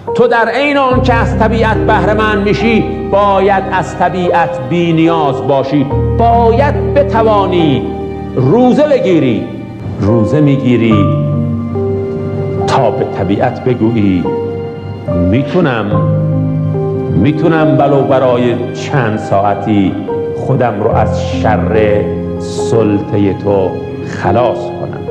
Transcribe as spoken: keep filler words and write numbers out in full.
تو در عین آن که از طبیعت بهره مند میشی باید از طبیعت بی نیاز باشی. باید بتوانی روزه بگیری. روزه میگیری تا به طبیعت بگویی میتونم میتونم ولو برای چند ساعتی خودم رو از شر سلطه تو خلاص کنم.